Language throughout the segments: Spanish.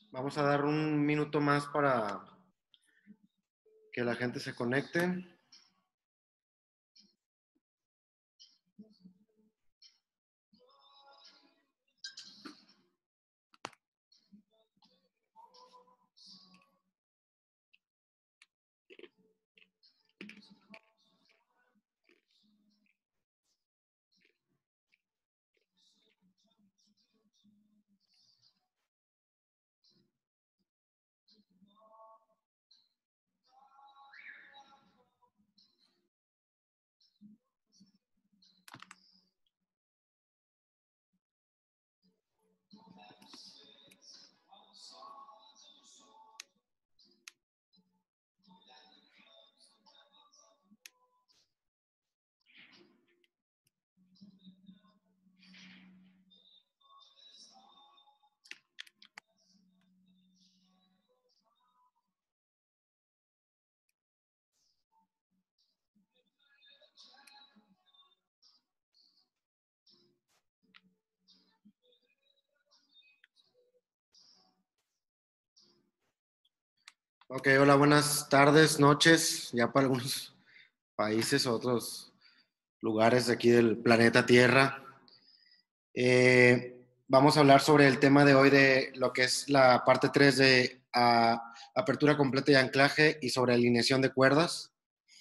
Vamos a dar un minuto más para que la gente se conecte. Ok, hola, buenas tardes, noches, ya para algunos países o otros lugares de aquí del planeta Tierra. Vamos a hablar sobre el tema de hoy de lo que es la parte 3 de apertura completa y anclaje y sobre alineación de cuerdas.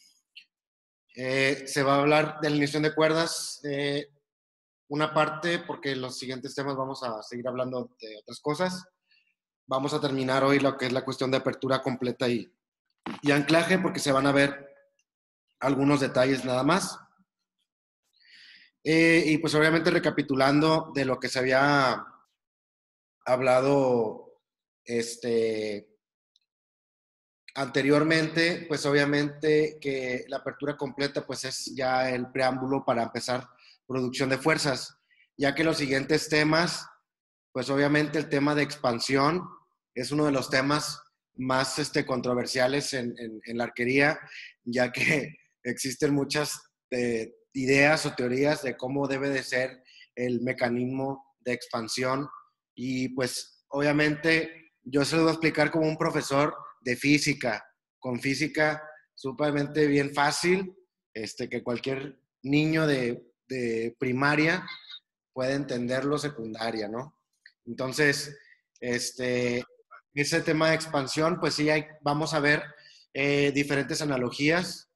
Se va a hablar de alineación de cuerdas, una parte porque los siguientes temas vamos a seguir hablando de otras cosas. Vamos a terminar hoy lo que es la cuestión de apertura completa y anclaje porque se van a ver algunos detalles nada más. Y pues obviamente recapitulando de lo que se había hablado anteriormente, pues obviamente que la apertura completa pues es ya el preámbulo para empezar producción de fuerzas, ya que los siguientes temas, pues obviamente el tema de expansión es uno de los temas más controversiales en la arquería, ya que existen muchas ideas o teorías de cómo debe de ser el mecanismo de expansión y pues obviamente yo se lo voy a explicar como un profesor de física, con física sumamente bien fácil, que cualquier niño de primaria puede entenderlo secundaria, ¿no? Entonces, ese tema de expansión, pues sí, vamos a ver diferentes analogías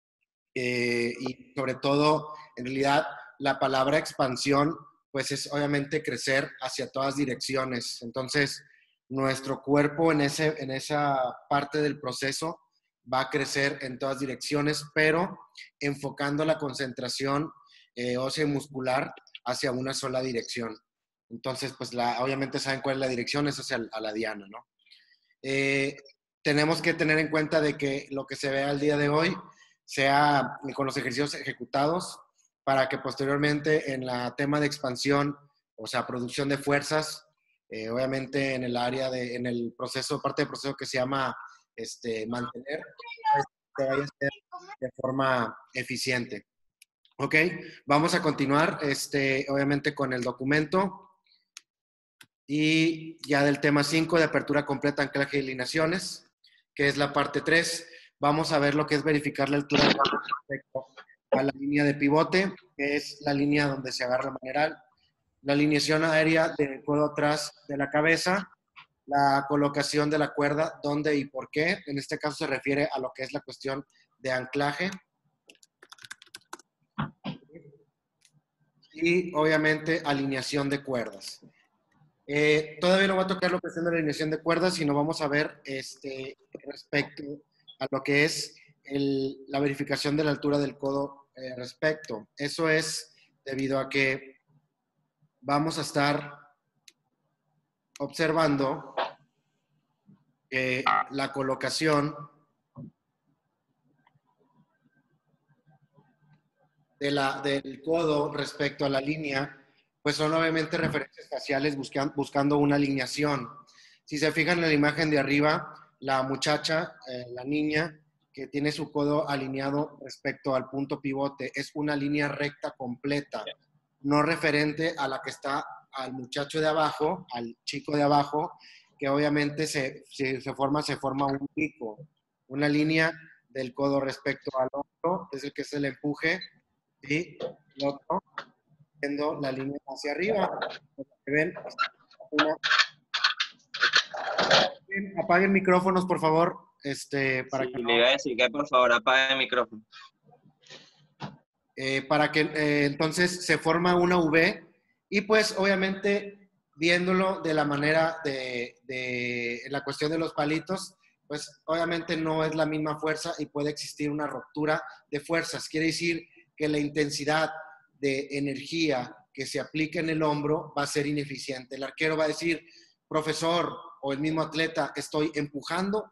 y sobre todo, en realidad, la palabra expansión, pues es obviamente crecer hacia todas direcciones. Entonces, nuestro cuerpo en esa parte del proceso va a crecer en todas direcciones, pero enfocando la concentración ósea y muscular hacia una sola dirección. Entonces, pues obviamente saben cuál es la dirección, es hacia a la diana, ¿no? Eh, Tenemos que tener en cuenta de que lo que se ve al día de hoy sea con los ejercicios ejecutados para que posteriormente en la tema de expansión, o sea, producción de fuerzas, obviamente en el área en el proceso, parte del proceso que se llama mantener, pues, se vaya a hacer de forma eficiente. Ok, vamos a continuar, obviamente con el documento. Y ya del tema 5 de apertura completa, anclaje y alineaciones, que es la parte 3, vamos a ver lo que es verificar la altura respecto a la línea de pivote, que es la línea donde se agarra el maneral, la alineación aérea del codo atrás de la cabeza, la colocación de la cuerda, dónde y por qué. En este caso se refiere a lo que es la cuestión de anclaje. Y obviamente alineación de cuerdas. Todavía no va a tocar la cuestión de la alineación de cuerdas, sino vamos a ver respecto a lo que es la verificación de la altura del codo respecto. Eso es debido a que vamos a estar observando la colocación del codo respecto a la línea, pues son obviamente referencias faciales buscando una alineación. Si se fijan en la imagen de arriba, la muchacha, la niña, que tiene su codo alineado respecto al punto pivote, es una línea recta completa, no referente a la que está al muchacho de abajo, al chico de abajo, que obviamente se forma un pico, una línea del codo respecto al otro, es el que es el empuje, y el otro, viendo la línea hacia arriba. ¿Ven? Apaguen micrófonos, por favor, para Sí, que le iba a decir que por favor apague el micrófono. entonces se forma una V y pues obviamente viéndolo de la manera de la cuestión de los palitos, pues obviamente no es la misma fuerza y puede existir una ruptura de fuerzas. Quiere decir que la intensidad de energía que se aplica en el hombro va a ser ineficiente. El arquero va a decir, profesor o el mismo atleta, estoy empujando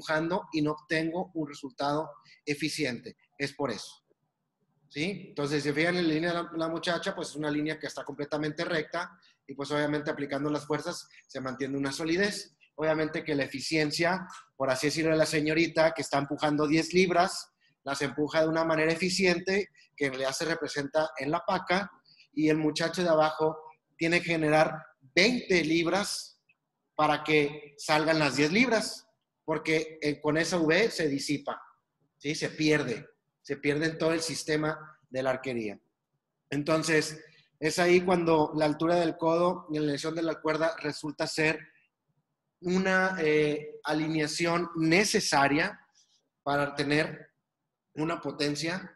y no obtengo un resultado eficiente. Es por eso. ¿Sí? Entonces, si se fijan en la línea de la muchacha, pues es una línea que está completamente recta y pues obviamente aplicando las fuerzas se mantiene una solidez. Obviamente que la eficiencia, por así decirlo, de la señorita que está empujando 10 libras, las empuja de una manera eficiente que en realidad se representa en la paca y el muchacho de abajo tiene que generar 20 libras para que salgan las 10 libras, porque con esa V se disipa, ¿sí? Se pierde en todo el sistema de la arquería. Entonces, es ahí cuando la altura del codo y la elección de la cuerda resulta ser una alineación necesaria para tener una potencia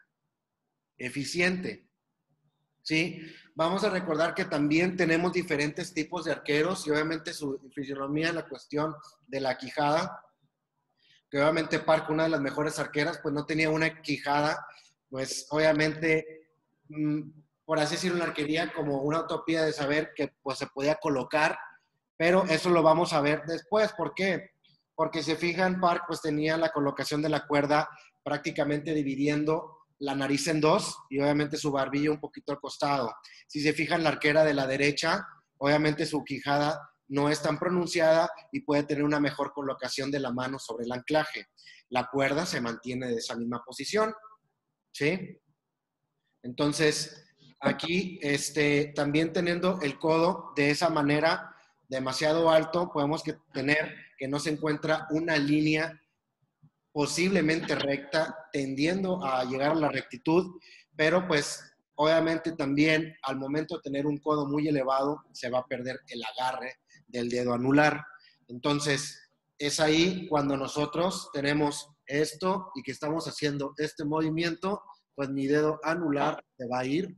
eficiente. ¿Sí? Vamos a recordar que también tenemos diferentes tipos de arqueros y obviamente su fisionomía en la cuestión de la quijada, que obviamente Park, una de las mejores arqueras, pues no tenía una quijada, pues obviamente, por así decirlo, una arquería como una utopía de saber que pues se podía colocar, pero eso lo vamos a ver después. ¿Por qué? Porque se fijan, Park pues tenía la colocación de la cuerda prácticamente dividiendo la nariz en dos y obviamente su barbillo un poquito al costado. Si se fijan, la arquera de la derecha, obviamente su quijada no es tan pronunciada y puede tener una mejor colocación de la mano sobre el anclaje. La cuerda se mantiene de esa misma posición, ¿sí? Entonces, aquí también teniendo el codo de esa manera demasiado alto, podemos tener que no se encuentra una línea posiblemente recta, tendiendo a llegar a la rectitud, pero pues obviamente también al momento de tener un codo muy elevado se va a perder el agarre del dedo anular. Entonces, es ahí cuando nosotros tenemos esto y que estamos haciendo este movimiento, pues mi dedo anular se va a ir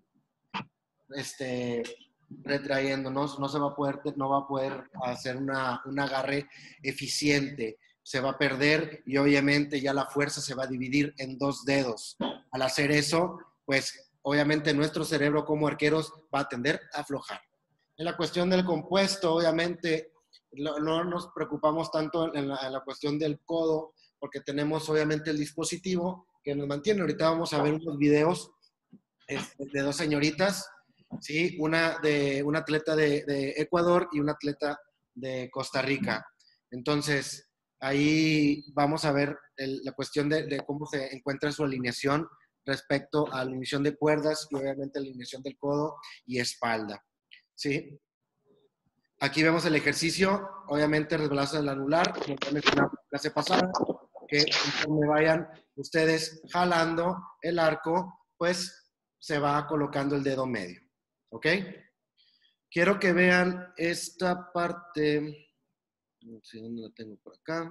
retrayendo, no va a poder hacer un agarre eficiente, se va a perder y obviamente ya la fuerza se va a dividir en dos dedos. Al hacer eso, pues obviamente nuestro cerebro como arqueros va a tender a aflojar. En la cuestión del compuesto, obviamente no nos preocupamos tanto en la cuestión del codo, porque tenemos obviamente el dispositivo que nos mantiene. Ahorita vamos a ver unos videos de dos señoritas, ¿sí? Una de un atleta de Ecuador y un atleta de Costa Rica. Entonces, ahí vamos a ver la cuestión de cómo se encuentra su alineación respecto a la alineación de cuerdas y obviamente la alineación del codo y espalda, ¿sí? Aquí vemos el ejercicio, obviamente resbalazo del anular, como ya mencionaba en la clase pasada, que conforme vayan ustedes jalando el arco, pues se va colocando el dedo medio, ¿ok? Quiero que vean esta parte, no sé dónde la tengo por acá,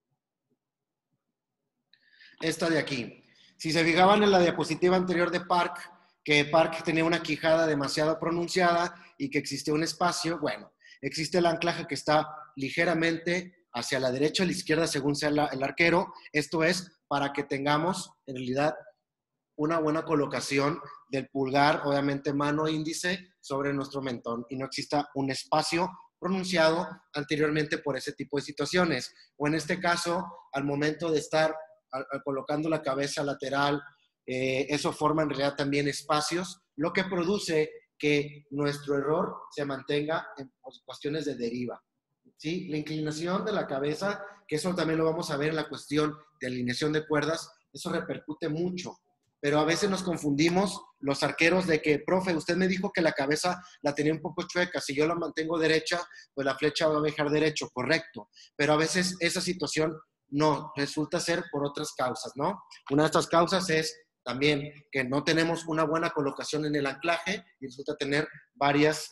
esta de aquí. Si se fijaban en la diapositiva anterior de Park, que Park tenía una quijada demasiado pronunciada y que existía un espacio, bueno, existe el anclaje que está ligeramente hacia la derecha o la izquierda según sea el arquero. Esto es para que tengamos en realidad una buena colocación del pulgar, obviamente mano índice, sobre nuestro mentón y no exista un espacio pronunciado anteriormente por ese tipo de situaciones. O en este caso, al momento de estar colocando la cabeza lateral, eso forma en realidad también espacios, lo que produce que nuestro error se mantenga en cuestiones de deriva. ¿Sí? La inclinación de la cabeza, que eso también lo vamos a ver en la cuestión de alineación de cuerdas, eso repercute mucho. pero a veces nos confundimos los arqueros de que, profe, usted me dijo que la cabeza la tenía un poco chueca, si yo la mantengo derecha, pues la flecha va a viajar derecho, correcto, pero a veces esa situación no, resulta ser por otras causas, ¿no? Una de estas causas es también que no tenemos una buena colocación en el anclaje y resulta tener varios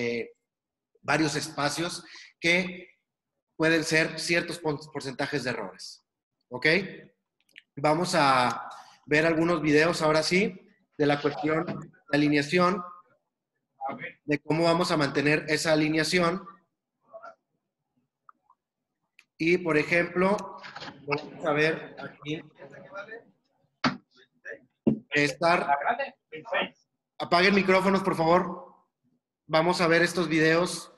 espacios que pueden ser ciertos porcentajes de errores, ¿ok? Vamos a ver algunos videos ahora sí de la cuestión de alineación, de cómo vamos a mantener esa alineación. Y, por ejemplo, vamos a ver aquí, apaguen micrófonos, por favor. Vamos a ver estos videos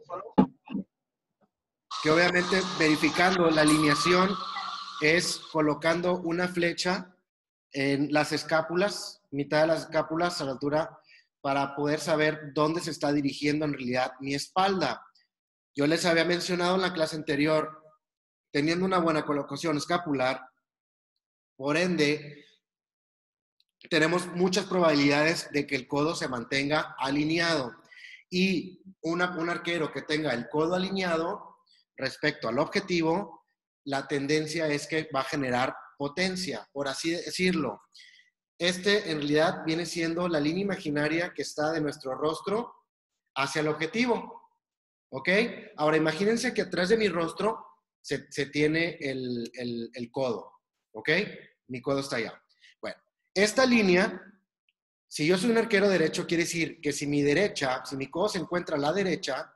que obviamente verificando la alineación es colocando una flecha en las escápulas, mitad de las escápulas a la altura, para poder saber dónde se está dirigiendo en realidad mi espalda. Yo les había mencionado en la clase anterior, teniendo una buena colocación escapular, por ende, tenemos muchas probabilidades de que el codo se mantenga alineado. Y un arquero que tenga el codo alineado respecto al objetivo, la tendencia es que va a generar potencia, por así decirlo. En realidad viene siendo la línea imaginaria que está de nuestro rostro hacia el objetivo. ¿Ok? Ahora imagínense que atrás de mi rostro se tiene el codo. ¿Ok? Mi codo está allá. Bueno, esta línea, si yo soy un arquero derecho, quiere decir que si mi codo se encuentra a la derecha,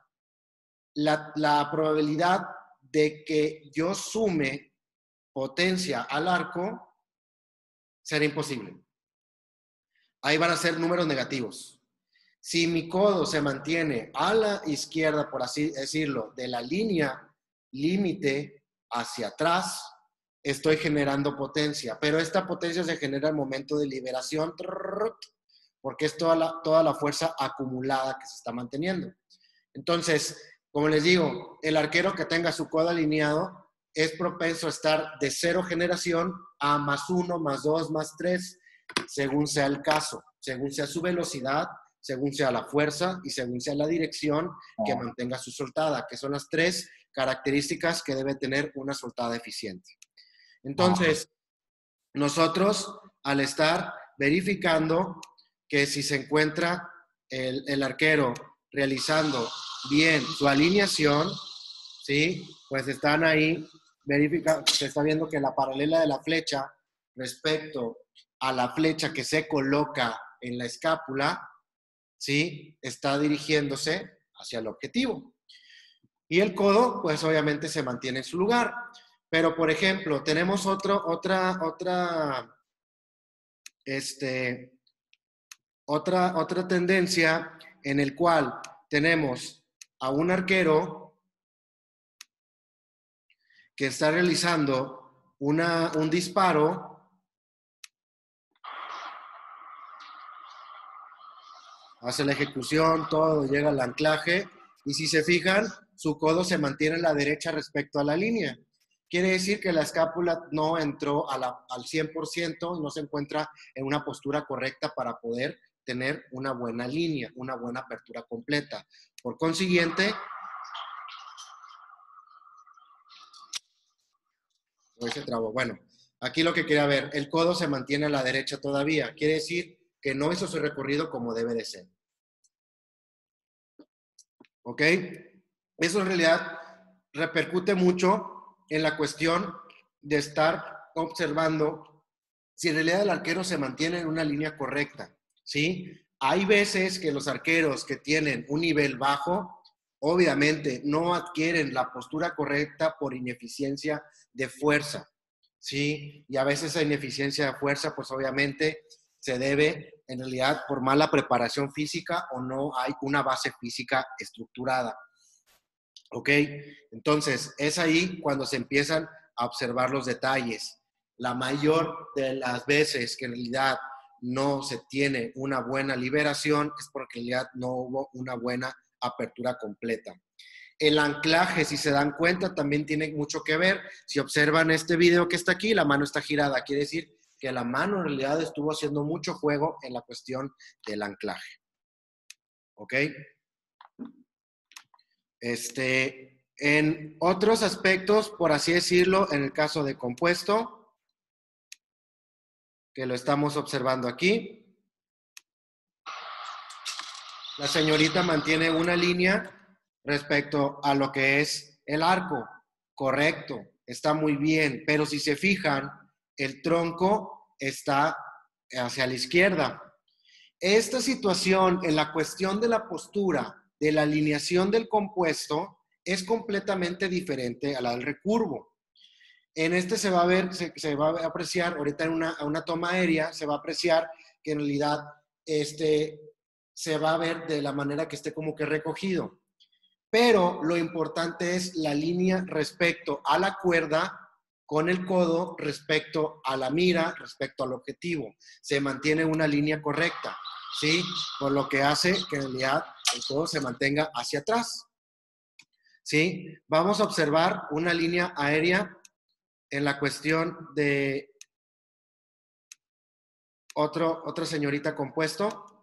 la probabilidad de que yo sume potencia al arco será imposible. Ahí van a ser números negativos. Si mi codo se mantiene a la izquierda, por así decirlo, de la línea límite hacia atrás, estoy generando potencia. Pero esta potencia se genera al momento de liberación, porque es toda la fuerza acumulada que se está manteniendo. Entonces, como les digo, el arquero que tenga su codo alineado es propenso a estar de 0 generación a +1, +2, +3, según sea el caso, según sea su velocidad, según sea la fuerza y según sea la dirección que mantenga su soltada, que son las 3 características que debe tener una soltada eficiente. Entonces, nosotros, al estar verificando que si se encuentra el arquero realizando bien su alineación, ¿sí? Pues están ahí verificando, se está viendo que la paralela de la flecha respecto a la flecha que se coloca en la escápula, ¿sí? Está dirigiéndose hacia el objetivo. Y el codo, pues obviamente se mantiene en su lugar. Pero, por ejemplo, tenemos otra tendencia en el cual tenemos a un arquero que está realizando un disparo hace la ejecución, todo llega al anclaje y si se fijan, su codo se mantiene a la derecha respecto a la línea. Quiere decir que la escápula no entró al 100% y no se encuentra en una postura correcta para poder tener una buena línea, una buena apertura completa. Por consiguiente, hoy se trabó. Bueno, aquí lo que quería ver, el codo se mantiene a la derecha todavía. Quiere decir que no hizo su recorrido como debe de ser. ¿Ok? Eso en realidad repercute mucho en la cuestión de estar observando si en realidad el arquero se mantiene en una línea correcta, ¿sí? Hay veces que los arqueros que tienen un nivel bajo, obviamente no adquieren la postura correcta por ineficiencia de fuerza, ¿sí? Y a veces esa ineficiencia de fuerza, pues obviamente se debe en realidad por mala preparación física o no hay una base física estructurada. ¿Ok? Entonces, es ahí cuando se empiezan a observar los detalles. La mayor de las veces que en realidad no se tiene una buena liberación es porque en realidad no hubo una buena apertura completa. El anclaje, si se dan cuenta, también tiene mucho que ver. Si observan este video que está aquí, la mano está girada. Quiere decir que la mano en realidad estuvo haciendo mucho juego en la cuestión del anclaje. ¿Ok? En otros aspectos, por así decirlo, en el caso de compuesto, que lo estamos observando aquí, la señorita mantiene una línea respecto a lo que es el arco. Correcto, está muy bien, pero si se fijan, el tronco está hacia la izquierda. Esta situación en la cuestión de la postura, de la alineación del compuesto, es completamente diferente a la del recurvo. En este se va a ver, se va a apreciar, ahorita en una toma aérea, se va a apreciar que en realidad se va a ver de la manera que esté como que recogido. Pero lo importante es la línea respecto a la cuerda con el codo, respecto a la mira, respecto al objetivo. Se mantiene una línea correcta, ¿sí? Por lo que hace que en realidad el codo se mantenga hacia atrás, ¿sí? Vamos a observar una línea aérea en la cuestión de otra señorita compuesto.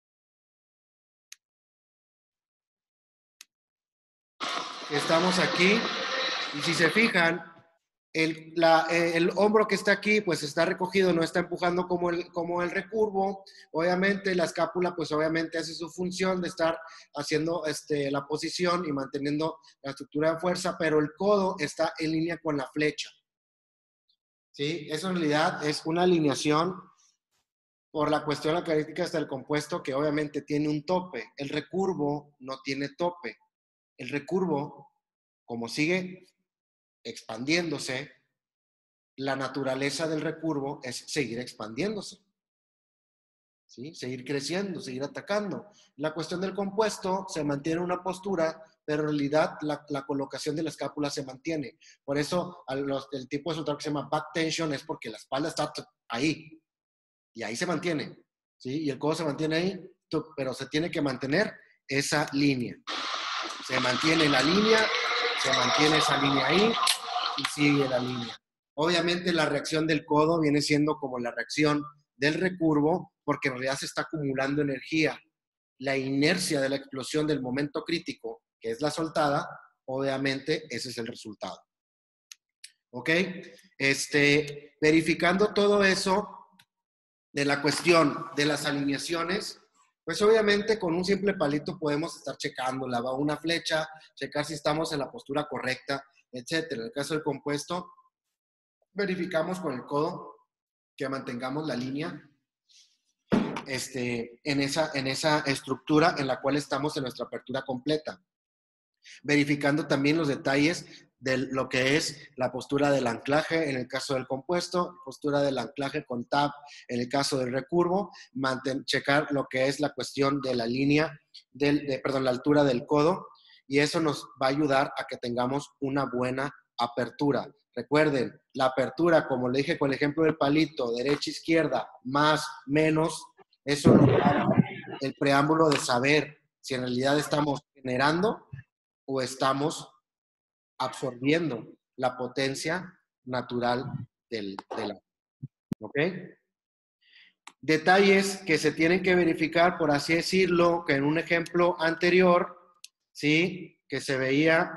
Estamos aquí y si se fijan, el hombro que está aquí pues está recogido, no está empujando como el recurvo. Obviamente la escápula pues obviamente hace su función de estar haciendo la posición y manteniendo la estructura de fuerza, pero el codo está en línea con la flecha. ¿Sí? Eso en realidad es una alineación por la cuestión de las características del compuesto que obviamente tiene un tope. El recurvo no tiene tope. El recurvo, como sigue expandiéndose, la naturaleza del recurvo es seguir expandiéndose, ¿sí? Seguir creciendo, seguir atacando. La cuestión del compuesto se mantiene en una postura, pero en realidad la colocación de la escápula se mantiene. Por eso el tipo de soltar que se llama back tension es porque la espalda está ahí y ahí se mantiene, ¿sí? Y el codo se mantiene ahí, pero se tiene que mantener esa línea. Se mantiene la línea, se mantiene esa línea ahí y sigue la línea. Obviamente la reacción del codo viene siendo como la reacción del recurvo porque en realidad se está acumulando energía. La inercia de la explosión del momento crítico, que es la soltada, obviamente ese es el resultado. ¿Ok? Verificando todo eso de la cuestión de las alineaciones, pues obviamente con un simple palito podemos estar checándola, va una flecha, checar si estamos en la postura correcta, etcétera. En el caso del compuesto, verificamos con el codo que mantengamos la línea en esa estructura en la cual estamos en nuestra apertura completa. Verificando también los detalles de lo que es la postura del anclaje en el caso del compuesto, postura del anclaje con tab en el caso del recurvo, checar lo que es la cuestión de la línea, la altura del codo, y eso nos va a ayudar a que tengamos una buena apertura. Recuerden, la apertura, como le dije con el ejemplo del palito, derecha, izquierda, más, menos, eso nos da el preámbulo de saber si en realidad estamos generando o estamos absorbiendo la potencia natural del agua. ¿Ok? Detalles que se tienen que verificar, por así decirlo, que en un ejemplo anterior, ¿sí? Que se veía,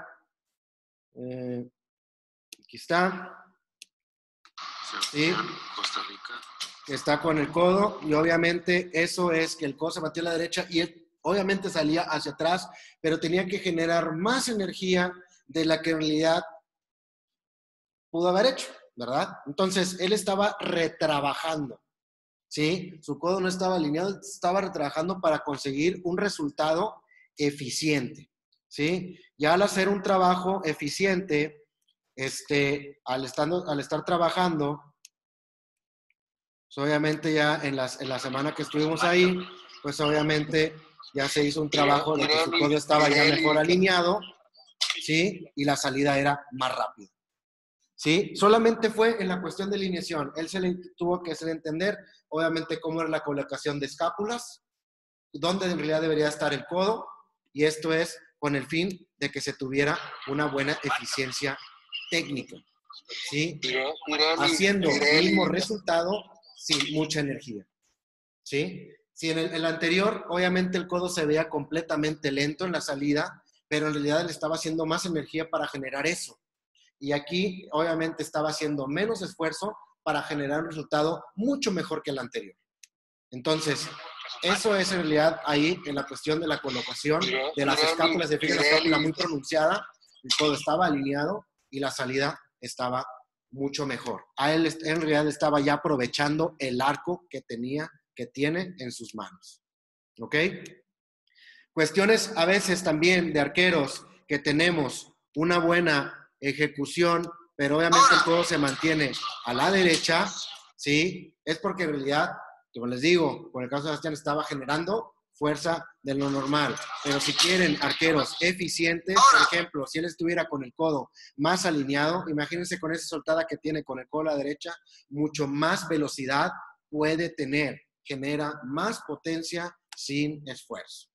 aquí está, ¿sí? Costa Rica. Que está con el codo y obviamente eso es que el codo se mantiene a la derecha y él obviamente salía hacia atrás, pero tenía que generar más energía de la que en realidad pudo haber hecho, ¿verdad? Entonces, él estaba retrabajando, ¿sí? Su codo no estaba alineado, estaba retrabajando para conseguir un resultado eficiente, ¿sí? Ya al hacer un trabajo eficiente, al estar trabajando, pues obviamente ya en la semana que estuvimos ahí, pues obviamente ya se hizo un trabajo de que su codo estaba ya mejor alineado, ¿sí? Y la salida era más rápida, ¿sí? Solamente fue en la cuestión de alineación. Él se le tuvo que hacer entender, obviamente, cómo era la colocación de escápulas, dónde en realidad debería estar el codo, y esto es con el fin de que se tuviera una buena eficiencia técnica, ¿sí? Haciendo el mismo resultado sin mucha energía, ¿sí? Si en el anterior, obviamente el codo se veía completamente lento en la salida, pero en realidad le estaba haciendo más energía para generar eso. Y aquí, obviamente, estaba haciendo menos esfuerzo para generar un resultado mucho mejor que el anterior. Entonces, eso es en realidad ahí en la cuestión de la colocación de las escápulas. Se fijan, la escápula muy pronunciada, el codo estaba alineado y la salida estaba mucho mejor. A él en realidad estaba ya aprovechando el arco que tiene en sus manos. ¿Ok? Cuestiones a veces también de arqueros que tenemos una buena ejecución, pero obviamente el codo se mantiene a la derecha, ¿sí? Es porque en realidad, como les digo, con el caso de Sebastián estaba generando fuerza de lo normal. Pero si quieren arqueros eficientes, por ejemplo, si él estuviera con el codo más alineado, imagínense con esa soltada que tiene con el codo a la derecha, mucho más velocidad puede tener, genera más potencia sin esfuerzo.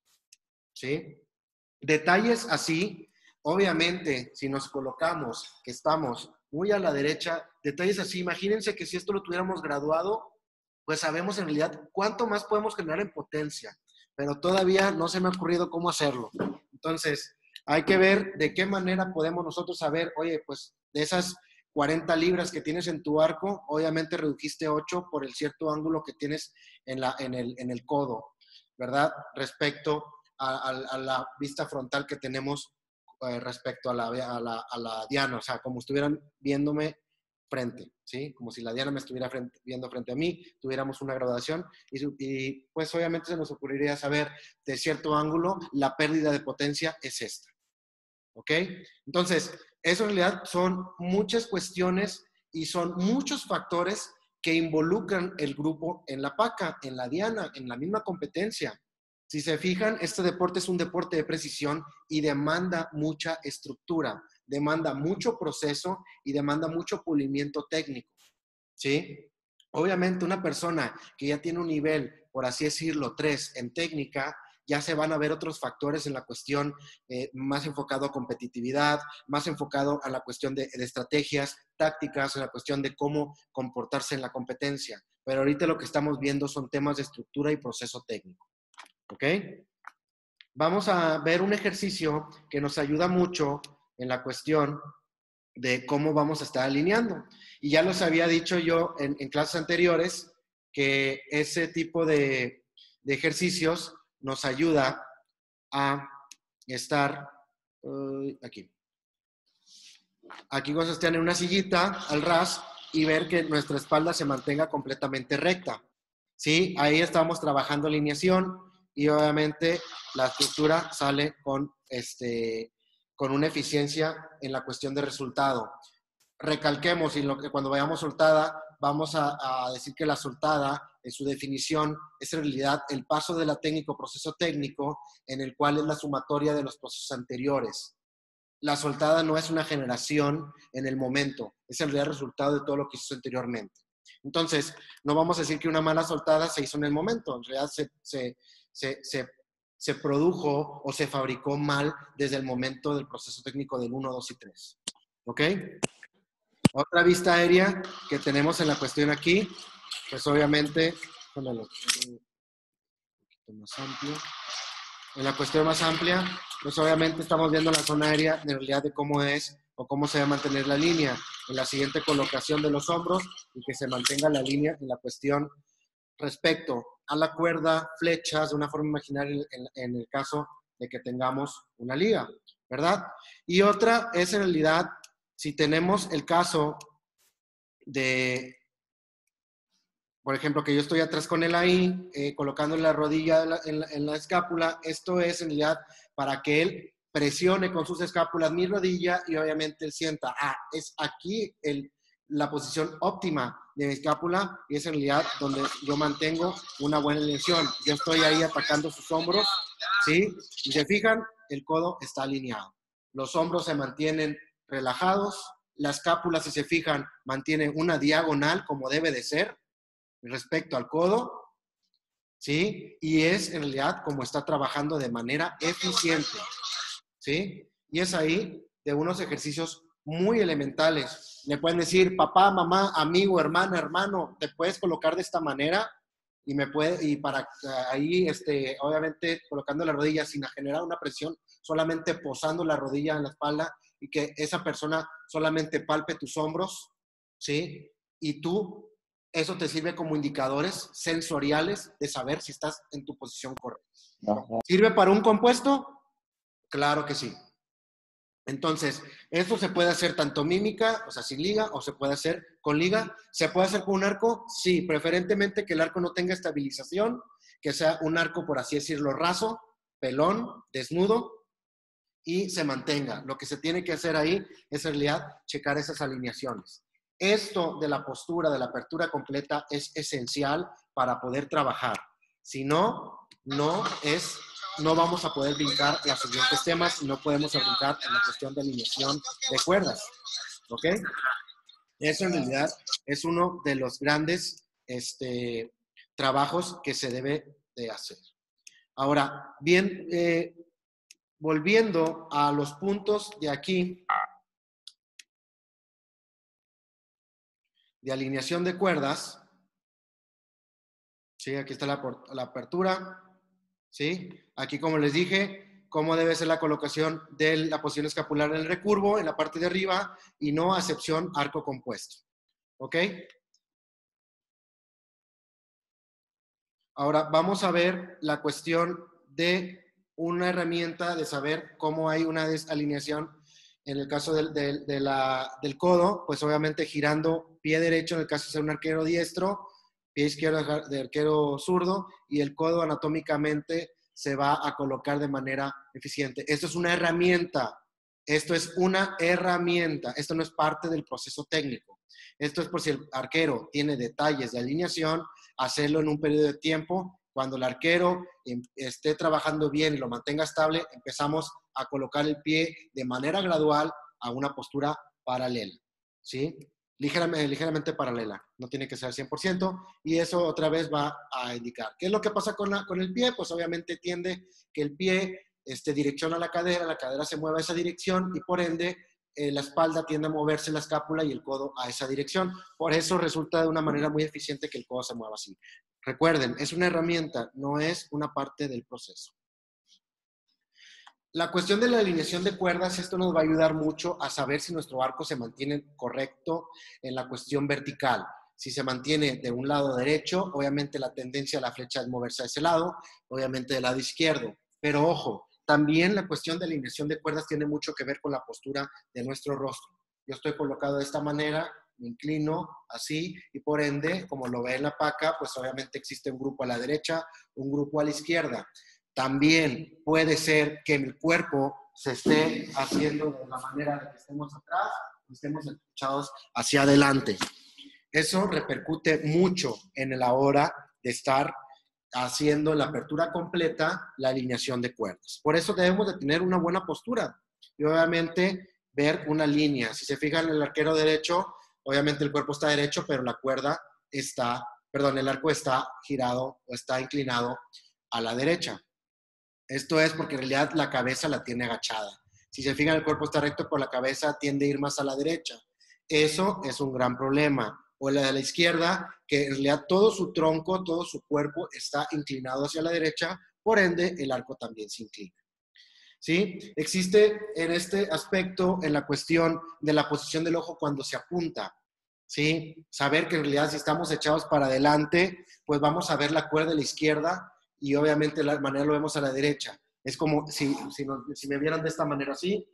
¿Sí? Detalles así, obviamente, si nos colocamos, que estamos muy a la derecha, detalles así, imagínense que si esto lo tuviéramos graduado, pues sabemos en realidad cuánto más podemos generar en potencia, pero todavía no se me ha ocurrido cómo hacerlo. Entonces, hay que ver de qué manera podemos nosotros saber, oye, pues de esas 40 libras que tienes en tu arco, obviamente redujiste 8 por el cierto ángulo que tienes en el codo, ¿verdad? Respecto a la vista frontal que tenemos respecto a la diana, o sea, como estuvieran viéndome frente, ¿sí? Como si la diana me estuviera viendo frente a mí, tuviéramos una graduación y pues obviamente se nos ocurriría saber de cierto ángulo la pérdida de potencia es esta, ¿ok? Entonces, eso en realidad son muchas cuestiones y son muchos factores que involucran el grupo en la paca, en la diana, en la misma competencia. Si se fijan, este deporte es un deporte de precisión y demanda mucha estructura, demanda mucho proceso y demanda mucho pulimiento técnico, ¿sí? Obviamente una persona que ya tiene un nivel, por así decirlo, 3 en técnica, ya se van a ver otros factores en la cuestión más enfocado a competitividad, más enfocado a la cuestión de estrategias, tácticas, en la cuestión de cómo comportarse en la competencia. Pero ahorita lo que estamos viendo son temas de estructura y proceso técnico. ¿Ok? Vamos a ver un ejercicio que nos ayuda mucho en la cuestión de cómo vamos a estar alineando. Y ya los había dicho yo en clases anteriores que ese tipo de ejercicios nos ayuda a estar aquí. Aquí vamos a estar en una sillita al ras y ver que nuestra espalda se mantenga completamente recta. ¿Sí? Ahí estamos trabajando alineación y obviamente la estructura sale con una eficiencia en la cuestión de resultado. Recalquemos, y cuando vayamos soltada, vamos a decir que la soltada, en su definición, es en realidad el paso de la técnica o proceso técnico en el cual es la sumatoria de los procesos anteriores. La soltada no es una generación en el momento, es en realidad el resultado de todo lo que hizo anteriormente. Entonces, no vamos a decir que una mala soltada se hizo en el momento, en realidad se produjo o se fabricó mal desde el momento del proceso técnico del 1, 2 y 3. ¿Ok? Otra vista aérea que tenemos en la cuestión aquí, pues obviamente, póngalo un poquito más amplio. En la cuestión más amplia, pues obviamente estamos viendo la zona aérea en realidad de cómo es o cómo se va a mantener la línea en la siguiente colocación de los hombros y que se mantenga la línea en la cuestión respecto a la cuerda, flechas, de una forma imaginaria en el caso de que tengamos una liga, ¿verdad? Y otra es en realidad, si tenemos el caso de, por ejemplo, que yo estoy atrás con él ahí, colocando la rodilla en la escápula, esto es en realidad para que él presione con sus escápulas mi rodilla y obviamente él sienta, es aquí la posición óptima de mi escápula y es en realidad donde yo mantengo una buena alineación. Yo estoy ahí atacando sus hombros, ¿sí? Y se fijan, el codo está alineado. Los hombros se mantienen relajados, la escápula, si se fijan, mantiene una diagonal como debe de ser respecto al codo, ¿sí? Y es en realidad como está trabajando de manera eficiente, ¿sí? Y es ahí de unos ejercicios muy elementales. Le pueden decir, papá, mamá, amigo, hermana, hermano, te puedes colocar de esta manera y para ahí, obviamente, colocando la rodilla sin generar una presión, solamente posando la rodilla en la espalda y que esa persona solamente palpe tus hombros, ¿sí? Y tú, eso te sirve como indicadores sensoriales de saber si estás en tu posición correcta. Ajá. ¿Sirve para un compuesto? Claro que sí. Entonces, esto se puede hacer tanto mímica, o sea, sin liga, o se puede hacer con liga. ¿Se puede hacer con un arco? Sí, preferentemente que el arco no tenga estabilización, que sea un arco, por así decirlo, raso, pelón, desnudo, y se mantenga. Lo que se tiene que hacer ahí es en realidad checar esas alineaciones. Esto de la postura, de la apertura completa, es esencial para poder trabajar. Si no, no vamos a poder brincar los siguientes temas y no podemos brincar en la cuestión de alineación de cuerdas. ¿Ok? Eso en realidad es uno de los grandes trabajos que se debe de hacer. Ahora, bien, volviendo a los puntos de aquí, de alineación de cuerdas, ¿sí? Aquí está la apertura, ¿sí? Aquí, como les dije, cómo debe ser la colocación de la posición escapular en el recurvo, en la parte de arriba, y no acepción arco compuesto. ¿Ok? Ahora, vamos a ver la cuestión de una herramienta de saber cómo hay una desalineación. En el caso del codo, pues obviamente girando pie derecho, en el caso de ser un arquero diestro, pie izquierdo de arquero zurdo, y el codo anatómicamente se va a colocar de manera eficiente. Esto es una herramienta. Esto es una herramienta. Esto no es parte del proceso técnico. Esto es por si el arquero tiene detalles de alineación, hacerlo en un periodo de tiempo. Cuando el arquero esté trabajando bien y lo mantenga estable, empezamos a colocar el pie de manera gradual a una postura paralela, ¿sí? Ligeramente paralela, no tiene que ser al 100%, y eso otra vez va a indicar. ¿Qué es lo que pasa con el pie? Pues obviamente tiende que el pie direcciona la cadera se mueve a esa dirección y por ende la espalda tiende a moverse la escápula y el codo a esa dirección. Por eso resulta de una manera muy eficiente que el codo se mueva así. Recuerden, es una herramienta, no es una parte del proceso. La cuestión de la alineación de cuerdas, esto nos va a ayudar mucho a saber si nuestro arco se mantiene correcto en la cuestión vertical. Si se mantiene de un lado derecho, obviamente la tendencia de la flecha es moverse a ese lado, obviamente del lado izquierdo. Pero ojo, también la cuestión de alineación de cuerdas tiene mucho que ver con la postura de nuestro rostro. Yo estoy colocado de esta manera, me inclino así y por ende, como lo ve en la paca, pues obviamente existe un grupo a la derecha, un grupo a la izquierda. También puede ser que el cuerpo se esté haciendo de la manera de que estemos atrás o estemos escuchados hacia adelante. Eso repercute mucho en la hora de estar haciendo la apertura completa, la alineación de cuerdas. Por eso debemos de tener una buena postura y obviamente ver una línea. Si se fijan en el arquero derecho, obviamente el cuerpo está derecho, pero la cuerda está, perdón, el arco está girado o está inclinado a la derecha. Esto es porque en realidad la cabeza la tiene agachada. Si se fijan, el cuerpo está recto, pero la cabeza tiende a ir más a la derecha. Eso es un gran problema. O la de la izquierda, que en realidad todo su tronco, todo su cuerpo está inclinado hacia la derecha, por ende el arco también se inclina. ¿Sí? Existe en este aspecto, en la cuestión de la posición del ojo cuando se apunta, ¿sí? Saber que en realidad si estamos echados para adelante, pues vamos a ver la cuerda de la izquierda y obviamente de la manera lo vemos a la derecha. Es como si me vieran de esta manera así,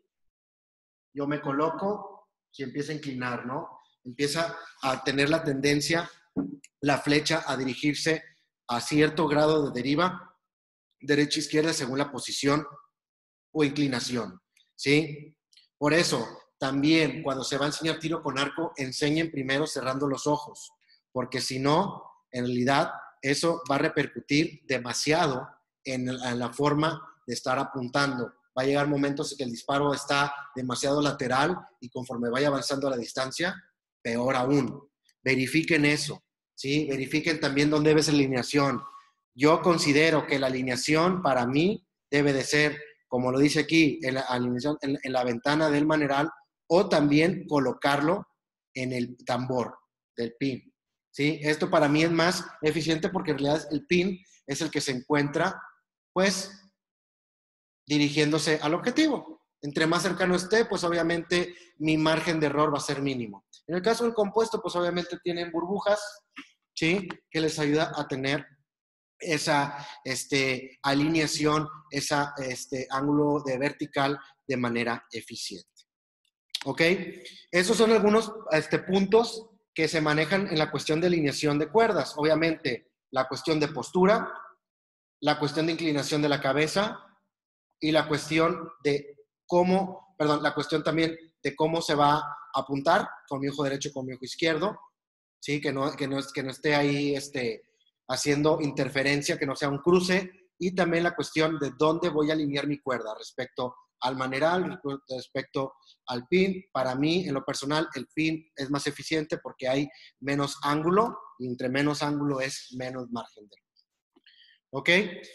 yo me coloco, si empieza a inclinar, ¿no? Empieza a tener la tendencia, la flecha, a dirigirse a cierto grado de deriva, derecha-izquierda, según la posición o inclinación, ¿sí? Por eso, también cuando se va a enseñar tiro con arco, enseñen primero cerrando los ojos, porque si no, en realidad, eso va a repercutir demasiado en la forma de estar apuntando. Va a llegar momentos en que el disparo está demasiado lateral y conforme vaya avanzando a la distancia, peor aún. Verifiquen eso, ¿sí? Verifiquen también dónde debe ser la alineación. Yo considero que la alineación para mí debe de ser, como lo dice aquí, en la alineación, en la ventana del maneral o también colocarlo en el tambor del pin. ¿Sí? Esto para mí es más eficiente porque en realidad el pin es el que se encuentra, pues, dirigiéndose al objetivo. Entre más cercano esté, pues obviamente mi margen de error va a ser mínimo. En el caso del compuesto, pues obviamente tienen burbujas, ¿sí? Que les ayuda a tener esa alineación, ese ángulo de vertical de manera eficiente. ¿Ok? Esos son algunos puntos que se manejan en la cuestión de alineación de cuerdas. Obviamente, la cuestión de postura, la cuestión de inclinación de la cabeza y la cuestión de cómo, perdón, la cuestión también de cómo se va a apuntar con mi ojo derecho y con mi ojo izquierdo, ¿sí? Que no esté ahí haciendo interferencia, que no sea un cruce, y también la cuestión de dónde voy a alinear mi cuerda respecto al maneral, respecto al pin. Para mí, en lo personal, el pin es más eficiente porque hay menos ángulo, y entre menos ángulo es menos margen de error. ¿Ok?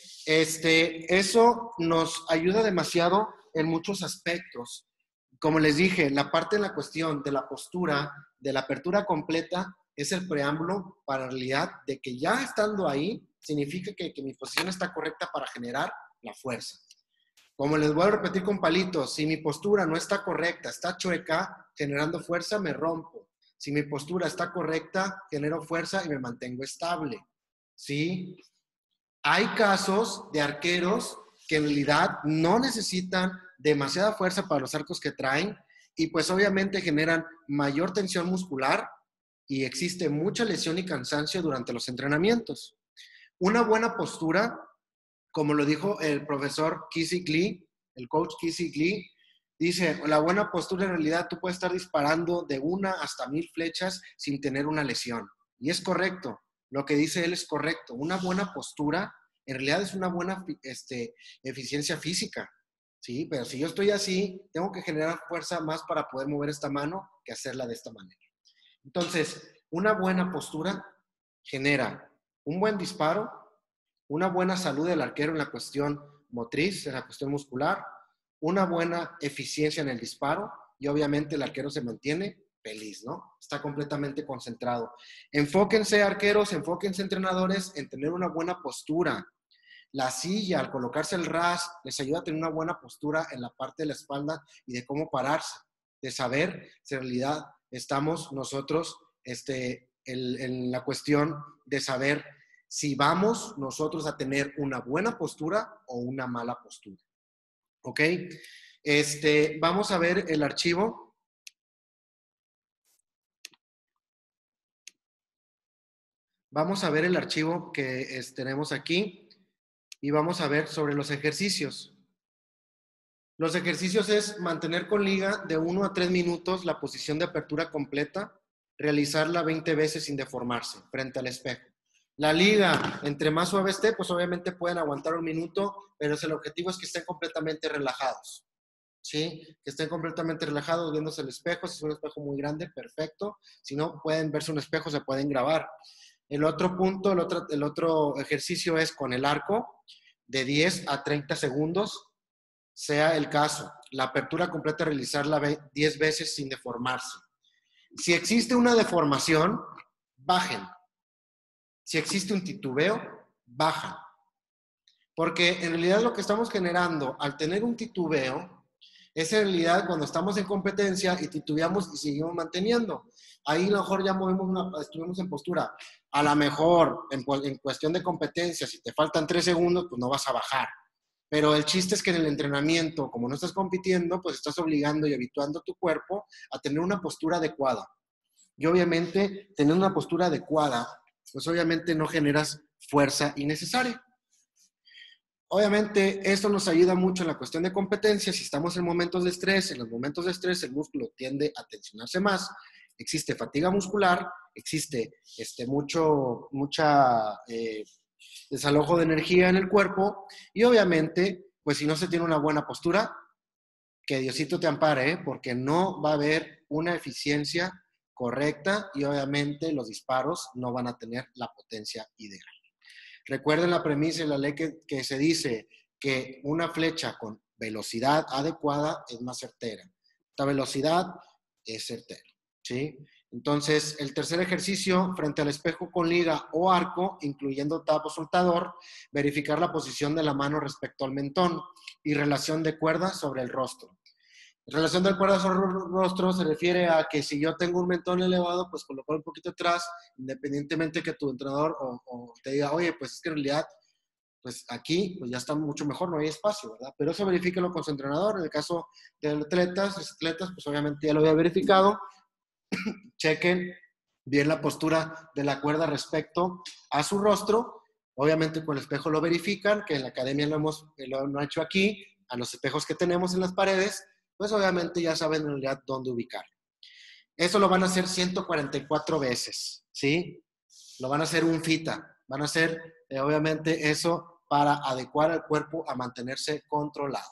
Eso nos ayuda demasiado en muchos aspectos. Como les dije, la parte de la cuestión de la postura, de la apertura completa, es el preámbulo para la realidad de que ya estando ahí, significa que mi posición está correcta para generar la fuerza. Como les voy a repetir con palitos, si mi postura no está correcta, está chueca, generando fuerza, me rompo. Si mi postura está correcta, genero fuerza y me mantengo estable. ¿Sí? Hay casos de arqueros que en realidad no necesitan demasiada fuerza para los arcos que traen y pues obviamente generan mayor tensión muscular y existe mucha lesión y cansancio durante los entrenamientos. Una buena postura, como lo dijo el profesor Kissick Lee, el coach Kissick Lee, dice, la buena postura en realidad tú puedes estar disparando de 1 hasta 1000 flechas sin tener una lesión. Y es correcto, lo que dice él es correcto. Una buena postura en realidad es una buena eficiencia física, ¿sí? Pero si yo estoy así, tengo que generar fuerza más para poder mover esta mano que hacerla de esta manera. Entonces, una buena postura genera un buen disparo, una buena salud del arquero en la cuestión motriz, en la cuestión muscular, una buena eficiencia en el disparo y obviamente el arquero se mantiene feliz, ¿no? Está completamente concentrado. Enfóquense, arqueros, enfóquense, entrenadores, en tener una buena postura. La silla, al colocarse el RAS, les ayuda a tener una buena postura en la parte de la espalda y de cómo pararse, de saber si en realidad estamos nosotros en la cuestión de saber si vamos nosotros a tener una buena postura o una mala postura. ¿Ok? Vamos a ver el archivo. Vamos a ver el archivo que tenemos aquí y vamos a ver sobre los ejercicios. Los ejercicios es mantener con liga de 1 a 3 minutos la posición de apertura completa, realizarla 20 veces sin deformarse frente al espejo. La liga, entre más suave esté, pues obviamente pueden aguantar 1 minuto, pero el objetivo es que estén completamente relajados. ¿Sí? Que estén completamente relajados viéndose el espejo. Si es un espejo muy grande, perfecto. Si no, pueden verse un espejo, se pueden grabar. El otro punto, el otro ejercicio es con el arco de 10 a 30 segundos, sea el caso. La apertura completa, realizarla 10 veces sin deformarse. Si existe una deformación, bajen. Si existe un titubeo, bajan. Porque en realidad lo que estamos generando al tener un titubeo es en realidad cuando estamos en competencia y titubeamos y seguimos manteniendo. Ahí a lo mejor ya estuvimos en postura. A lo mejor en cuestión de competencia, si te faltan 3 segundos, pues no vas a bajar. Pero el chiste es que en el entrenamiento, como no estás compitiendo, pues estás obligando y habituando a tu cuerpo a tener una postura adecuada. Y obviamente, tener una postura adecuada, pues obviamente no generas fuerza innecesaria. Obviamente, esto nos ayuda mucho en la cuestión de competencia. Si estamos en momentos de estrés, en los momentos de estrés el músculo tiende a tensionarse más. Existe fatiga muscular, existe mucha desalojo de energía en el cuerpo y obviamente, pues si no se tiene una buena postura, que Diosito te ampare, porque no va a haber una eficiencia correcta y obviamente los disparos no van a tener la potencia ideal. Recuerden la premisa y la ley que se dice que una flecha con velocidad adecuada es más certera. Esta velocidad es certero, ¿sí? Entonces, el tercer ejercicio, frente al espejo con liga o arco, incluyendo tap o soltador, verificar la posición de la mano respecto al mentón y relación de cuerda sobre el rostro. Relación de cuerda sobre el rostro se refiere a que si yo tengo un mentón elevado, pues colocar un poquito atrás, independientemente que tu entrenador o te diga, oye, pues es que en realidad, pues aquí pues ya está mucho mejor, no hay espacio, ¿verdad? Pero eso verifíquelo con su entrenador. En el caso de atletas, pues obviamente ya lo había verificado. Chequen bien la postura de la cuerda respecto a su rostro. Obviamente con el espejo lo verifican, que en la academia lo han hecho aquí, a los espejos que tenemos en las paredes, pues obviamente ya saben en realidad dónde ubicar. Eso lo van a hacer 144 veces, ¿sí? Lo van a hacer un fita. Van a hacer, obviamente, eso para adecuar al cuerpo a mantenerse controlado.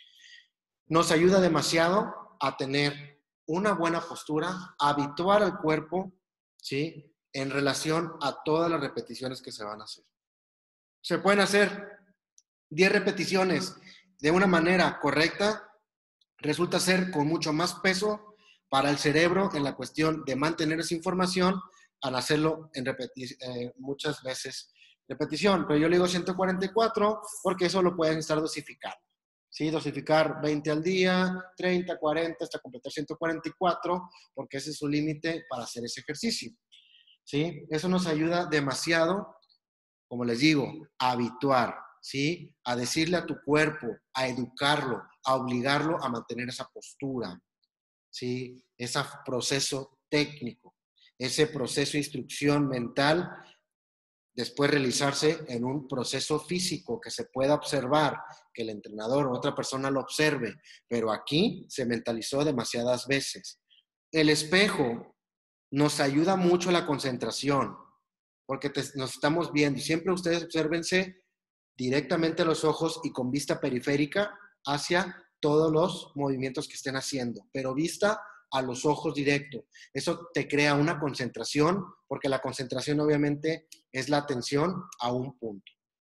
Nos ayuda demasiado a tener una buena postura, a habituar al cuerpo, ¿sí? En relación a todas las repeticiones que se van a hacer. Se pueden hacer 10 repeticiones de una manera correcta, resulta ser con mucho más peso para el cerebro en la cuestión de mantener esa información al hacerlo en muchas veces repetición. Pero yo le digo 144 porque eso lo pueden estar dosificando. ¿Sí? Dosificar 20 al día, 30, 40, hasta completar 144, porque ese es su límite para hacer ese ejercicio. ¿Sí? Eso nos ayuda demasiado, como les digo, a habituar, ¿sí? A decirle a tu cuerpo, a educarlo, a obligarlo a mantener esa postura, ¿sí? Ese proceso técnico, ese proceso de instrucción mental, después realizarse en un proceso físico que se pueda observar, que el entrenador o otra persona lo observe, pero aquí se mentalizó demasiadas veces. El espejo nos ayuda mucho a la concentración, porque nos estamos viendo. Y siempre ustedes obsérvense directamente a los ojos y con vista periférica hacia todos los movimientos que estén haciendo, pero vista a los ojos directo. Eso te crea una concentración, porque la concentración obviamente es la atención a un punto.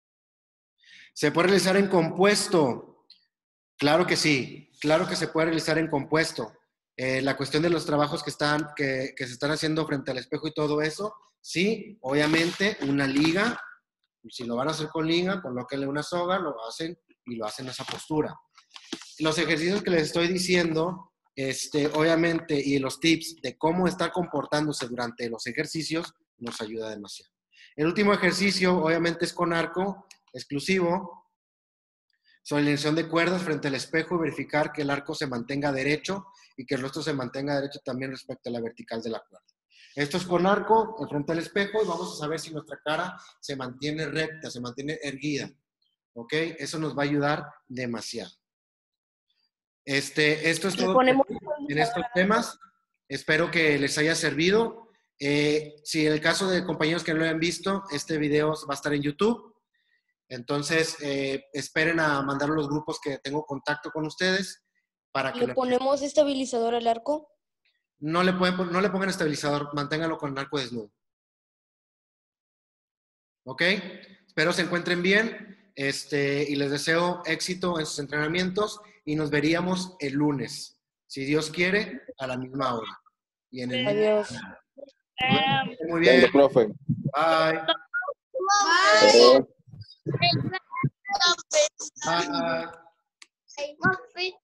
¿Se puede realizar en compuesto? Claro que sí, claro que se puede realizar en compuesto. La cuestión de los trabajos que se están haciendo frente al espejo y todo eso, sí, obviamente una liga. Si lo van a hacer con liga, colóquenle una soga, lo hacen y lo hacen en esa postura. Los ejercicios que les estoy diciendo, obviamente, y los tips de cómo estar comportándose durante los ejercicios, nos ayuda demasiado. El último ejercicio, obviamente, es con arco exclusivo, solineación de cuerdas frente al espejo y verificar que el arco se mantenga derecho y que el rostro se mantenga derecho también respecto a la vertical de la cuerda. Esto es con arco, frente al espejo, y vamos a saber si nuestra cara se mantiene recta, se mantiene erguida. ¿Ok? Eso nos va a ayudar demasiado. Esto es todo en estos temas. Espero que les haya servido. Si en el caso de compañeros que no lo hayan visto, este video va a estar en YouTube. Entonces, esperen a mandar los grupos que tengo contacto con ustedes para que... ¿Le ponemos estabilizador al arco? No le pongan estabilizador, manténganlo con el arco desnudo. ¿Ok? Espero se encuentren bien y les deseo éxito en sus entrenamientos y nos veríamos el lunes, si Dios quiere, a la misma hora. Y en el Adiós. Muy bien. Profe. Bye. Eh, Bye.